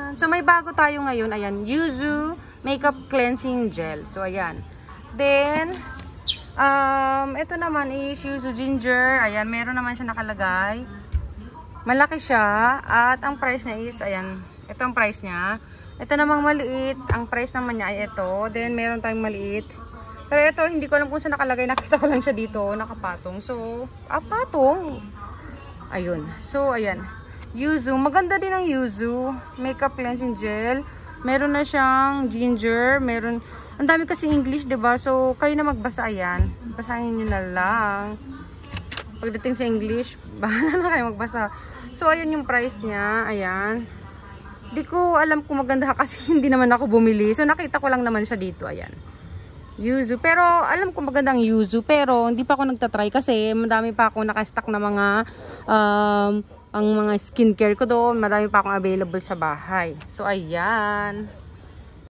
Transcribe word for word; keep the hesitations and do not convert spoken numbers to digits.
Ayan. So, may bago tayo ngayon. Ayan, Yuzu Makeup Cleansing Gel. So, ayan. Then, um, ito naman is Yuzu Ginger. Ayan, meron naman siya nakalagay. Malaki siya. At ang price niya is, ayan, ito ang price niya. Ito namang maliit. Ang price naman niya ay ito. Then, meron tayong maliit. Pero ito, hindi ko alam kung saan nakalagay. Nakita ko lang siya dito. Nakapatong. So, ah, patong. Ayun. So, ayan. Yuzu. Maganda din ang Yuzu. Makeup Cleansing Gel. Meron na siyang ginger. Meron. Ang dami kasi English, diba? So, kayo na magbasa. Ayan. Basahin nyo na lang. Pagdating sa English, bahala na kayo magbasa. So, ayan yung price niya. Ayan. Di ko alam kung maganda kasi hindi naman ako bumili. So, nakita ko lang naman siya dito. Ayan. Yuzu. Pero, alam ko magandang Yuzu. Pero, hindi pa ako nagtatry kasi madami pa ako nakastock na mga um, ang mga skincare ko doon. Marami pa akong available sa bahay. So, ayan.